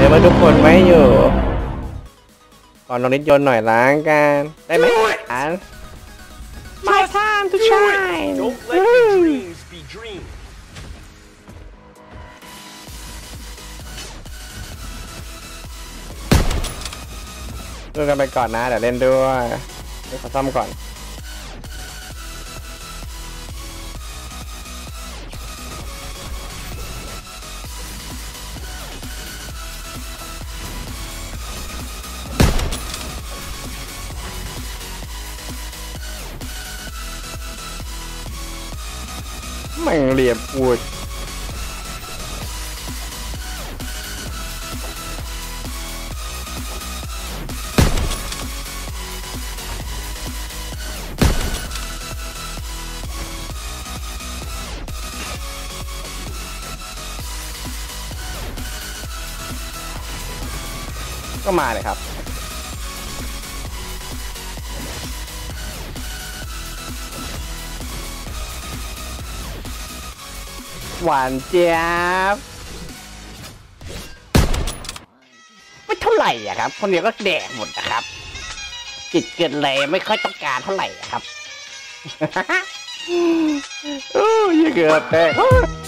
ดี๋ยวมาทุกคนไม่อยู่ก่อนลองนิดยนต์หน่อยล้างกันได้ไหมอ่าน My time to shine Don't let your dreams be dreams. ดูกันไปก่อนนะเดี๋ยวเล่นด้วยเดี๋ยวขอซ่อมก่อนไม่เหลี่ยมพูดก็มาเลยครับหวานเจี๊ยบไม่เท่าไหร่อะครับคนเดียวก็แดกหมดนะครับจิตเกินเลยไม่ค่อยต้องการเท่าไหร่อะครับ โอ้ยเกือบแตก